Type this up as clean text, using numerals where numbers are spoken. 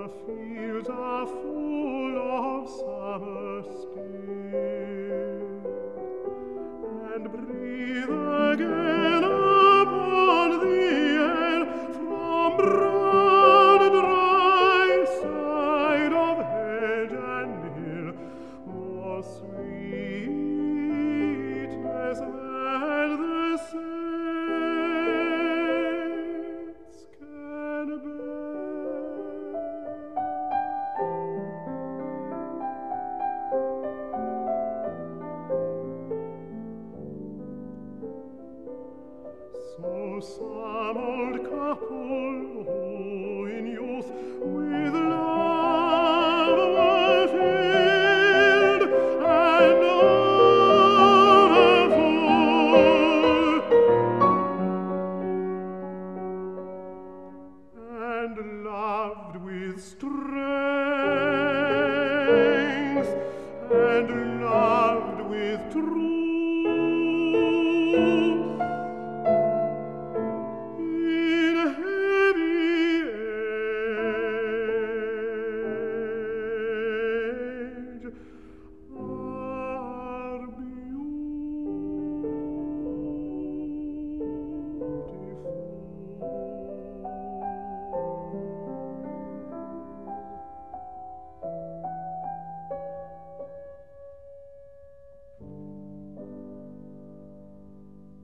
fields are full of summer still, and breathe again upon the air from broad dry side of hedge and hill, more sweetness than the saints can bear. So some old couple who in youth with love were filled and overfull, and loved with strength, and loved with truth,